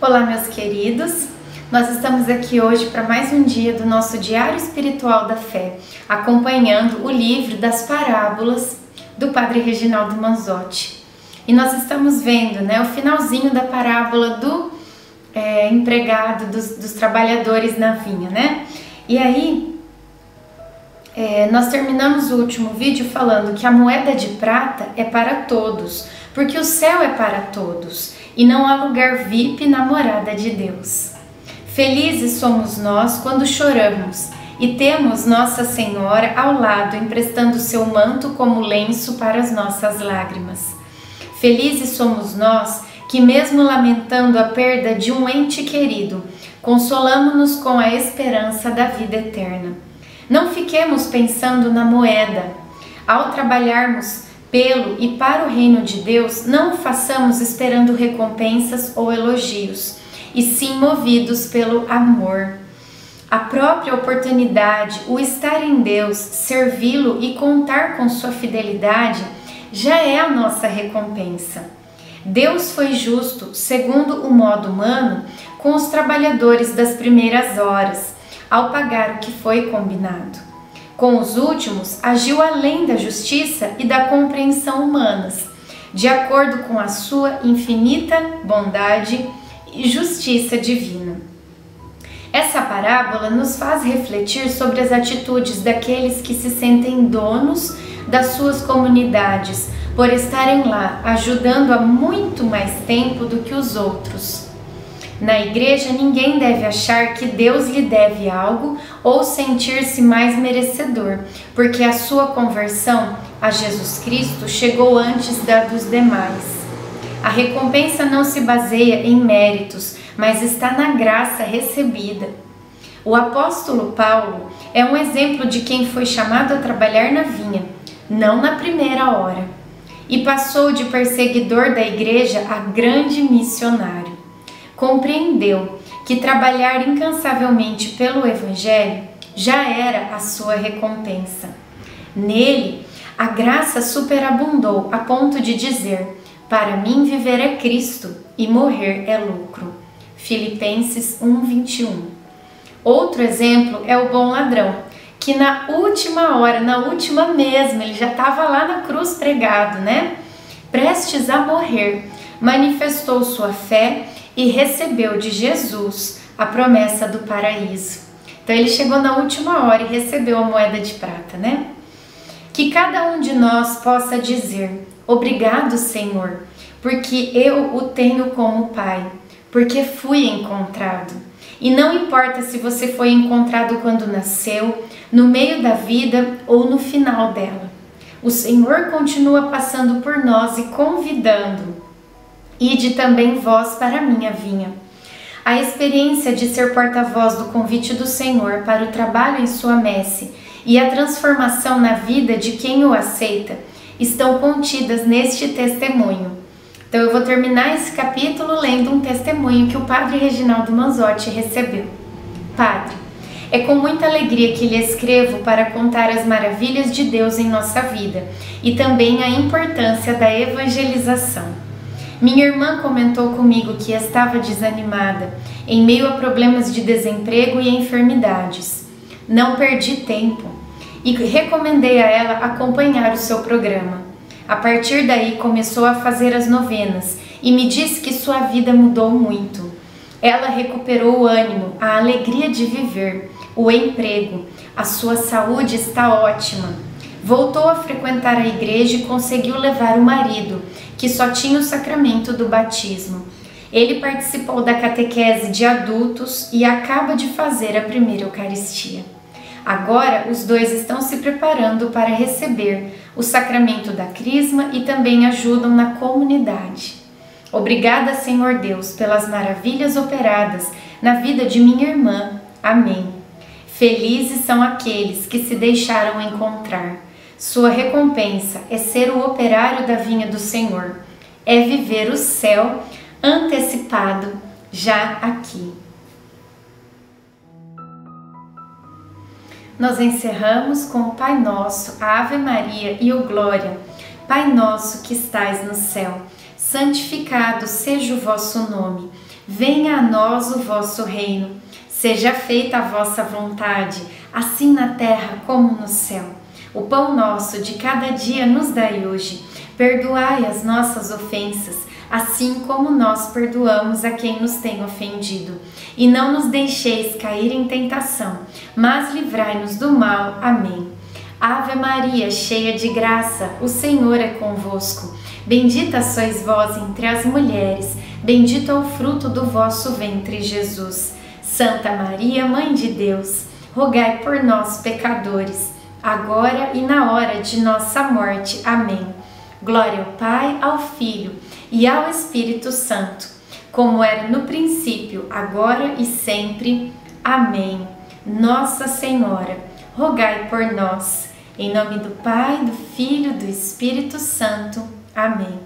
Olá, meus queridos! Nós estamos aqui hoje para mais um dia do nosso Diário Espiritual da Fé, acompanhando o livro das parábolas do Padre Reginaldo Manzotti. E nós estamos vendo, o finalzinho da parábola do empregado, dos trabalhadores na vinha, E aí, nós terminamos o último vídeo falando que a moeda de prata é para todos, porque o céu é para todos e não há lugar VIP na morada de Deus. Felizes somos nós quando choramos e temos Nossa Senhora ao lado, emprestando seu manto como lenço para as nossas lágrimas. Felizes somos nós que, mesmo lamentando a perda de um ente querido, consolamo-nos com a esperança da vida eterna. Não fiquemos pensando na moeda. Ao trabalharmos pelo e para o reino de Deus, não o façamos esperando recompensas ou elogios, e sim movidos pelo amor. A própria oportunidade, o estar em Deus, servi-lo e contar com sua fidelidade, já é a nossa recompensa. Deus foi justo, segundo o modo humano, com os trabalhadores das primeiras horas, ao pagar o que foi combinado. Com os últimos, agiu além da justiça e da compreensão humanas, de acordo com a sua infinita bondade e justiça divina. Essa parábola nos faz refletir sobre as atitudes daqueles que se sentem donos das suas comunidades, por estarem lá ajudando há muito mais tempo do que os outros. Na igreja, ninguém deve achar que Deus lhe deve algo ou sentir-se mais merecedor, porque a sua conversão a Jesus Cristo chegou antes da dos demais. A recompensa não se baseia em méritos, mas está na graça recebida. O apóstolo Paulo é um exemplo de quem foi chamado a trabalhar na vinha, não na primeira hora, e passou de perseguidor da igreja a grande missionário. Compreendeu que trabalhar incansavelmente pelo Evangelho já era a sua recompensa. Nele, a graça superabundou a ponto de dizer: para mim viver é Cristo e morrer é lucro. Filipenses 1:21. Outro exemplo é o bom ladrão, que na última hora, na última mesmo, ele já estava lá na cruz pregado, prestes a morrer, manifestou sua fé e recebeu de Jesus a promessa do paraíso. Então ele chegou na última hora e recebeu a moeda de prata, Que cada um de nós possa dizer: obrigado, Senhor, porque eu o tenho como Pai, porque fui encontrado. E não importa se você foi encontrado quando nasceu, no meio da vida ou no final dela. O Senhor continua passando por nós e convidando: ide também vós para a minha vinha. A experiência de ser porta-voz do convite do Senhor para o trabalho em sua messe e a transformação na vida de quem o aceita estão contidas neste testemunho. Então eu vou terminar esse capítulo lendo um testemunho que o Padre Reginaldo Manzotti recebeu. Padre, é com muita alegria que lhe escrevo para contar as maravilhas de Deus em nossa vida e também a importância da evangelização. Minha irmã comentou comigo que estava desanimada, em meio a problemas de desemprego e enfermidades. Não perdi tempo e recomendei a ela acompanhar o seu programa. A partir daí começou a fazer as novenas e me disse que sua vida mudou muito. Ela recuperou o ânimo, a alegria de viver, o emprego, a sua saúde está ótima. Voltou a frequentar a igreja e conseguiu levar o marido, que só tinha o sacramento do batismo. Ele participou da catequese de adultos e acaba de fazer a primeira Eucaristia. Agora, os dois estão se preparando para receber o sacramento da Crisma e também ajudam na comunidade. Obrigada, Senhor Deus, pelas maravilhas operadas na vida de minha irmã. Amém. Felizes são aqueles que se deixaram encontrar. Sua recompensa é ser o operário da vinha do Senhor, é viver o céu antecipado já aqui. Nós encerramos com o Pai Nosso, a Ave Maria e o Glória. Pai nosso que estais no céu, santificado seja o vosso nome. Venha a nós o vosso reino. Seja feita a vossa vontade, assim na terra como no céu. O pão nosso de cada dia nos dai hoje. Perdoai as nossas ofensas, assim como nós perdoamos a quem nos tem ofendido. E não nos deixeis cair em tentação, mas livrai-nos do mal. Amém. Ave Maria, cheia de graça, o Senhor é convosco. Bendita sois vós entre as mulheres, bendito é o fruto do vosso ventre, Jesus. Santa Maria, Mãe de Deus, rogai por nós, pecadores, agora e na hora de nossa morte. Amém. Glória ao Pai, ao Filho e ao Espírito Santo, como era no princípio, agora e sempre. Amém. Nossa Senhora, rogai por nós. Em nome do Pai, do Filho e do Espírito Santo. Amém.